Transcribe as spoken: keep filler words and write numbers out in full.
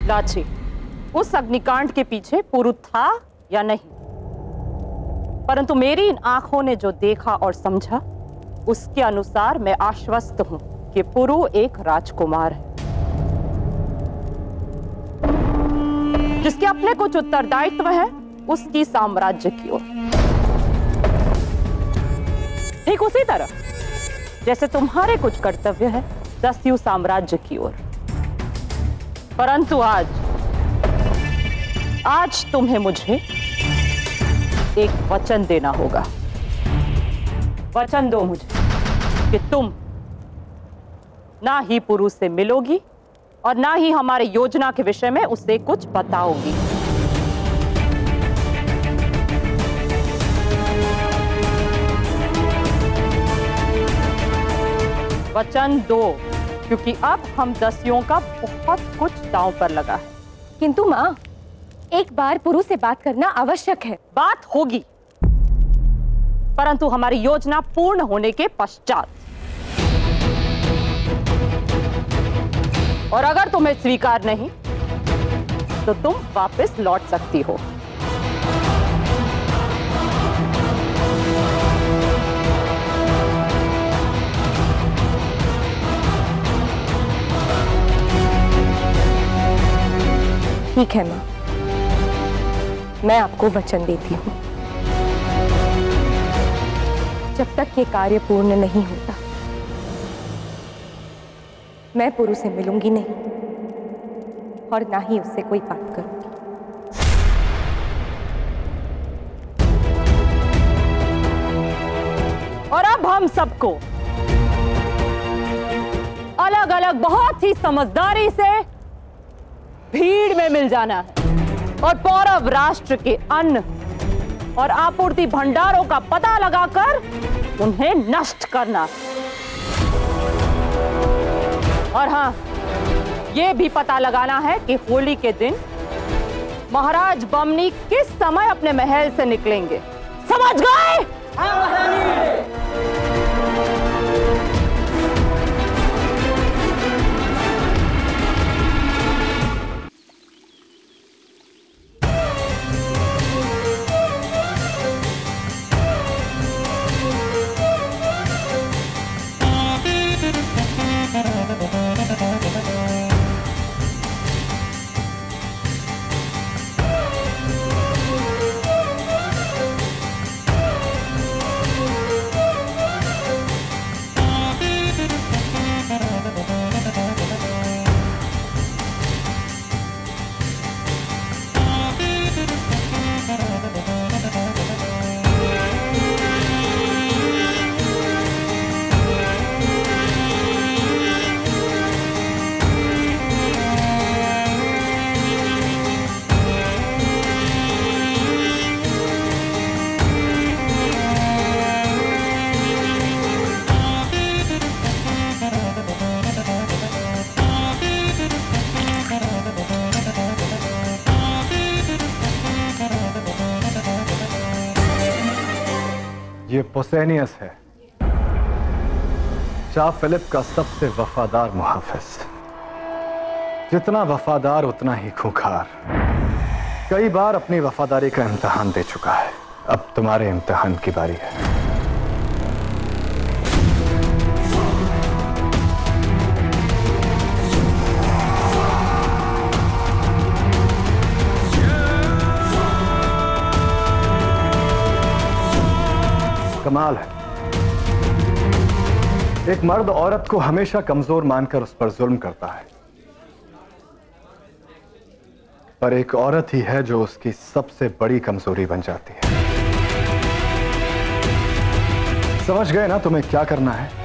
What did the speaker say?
लाची, उस अग्निकांड के पीछे पुरु था या नहीं, परंतु मेरी इन आंखों ने जो देखा और समझा उसके अनुसार मैं आश्वस्त हूं कि पुरु एक राजकुमार है जिसके अपने कुछ उत्तरदायित्व है उसकी साम्राज्य की ओर। ठीक उसी तरह जैसे तुम्हारे कुछ कर्तव्य है दस्यु साम्राज्य की ओर। परंतु आज आज तुम्हें मुझे एक वचन देना होगा। वचन दो मुझे कि तुम ना ही पुरु से मिलोगी और ना ही हमारे योजना के विषय में उससे कुछ बताओगी। वचन दो, क्योंकि अब हम दस्युओं का बहुत कुछ दांव पर लगा है। किंतु मां, एक बार पुरु से बात करना आवश्यक है। बात होगी, परंतु हमारी योजना पूर्ण होने के पश्चात। और अगर तुम्हें स्वीकार नहीं तो तुम वापस लौट सकती हो। ठीक है मां, मैं आपको वचन देती हूं, जब तक ये कार्य पूर्ण नहीं होता मैं पुरु से मिलूंगी नहीं और ना ही उससे कोई बात करूंगी। और अब हम सबको अलग अलग बहुत ही समझदारी से भीड़ में मिल जाना है और पौरव राष्ट्र के अन्न और आपूर्ति भंडारों का पता लगाकर उन्हें नष्ट करना। और हाँ, यह भी पता लगाना है कि होली के दिन महाराज बमनी किस समय अपने महल से निकलेंगे। समझ गए? हाँ महारानी। ये पोसेनियस है, शाह फिलिप का सबसे वफादार मुहाफिज। जितना वफादार उतना ही खूंखार। कई बार अपनी वफादारी का इम्तिहान दे चुका है, अब तुम्हारे इम्तिहान की बारी है। कमाल है, एक मर्द औरत को हमेशा कमजोर मानकर उस पर जुल्म करता है, पर एक औरत ही है जो उसकी सबसे बड़ी कमजोरी बन जाती है। समझ गए ना तुम्हें क्या करना है?